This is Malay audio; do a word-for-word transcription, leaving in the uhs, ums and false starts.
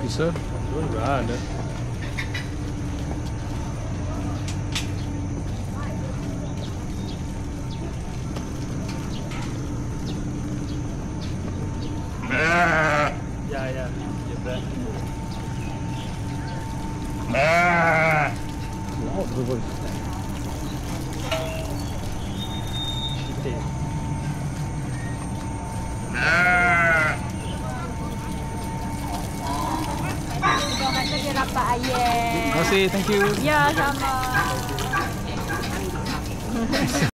Bisa? Oh, nggak ada. Ya ya, jebret. Wow, bagus. Terima kasih kira Pak Ayah. Terima kasih, thank you. Ya sama.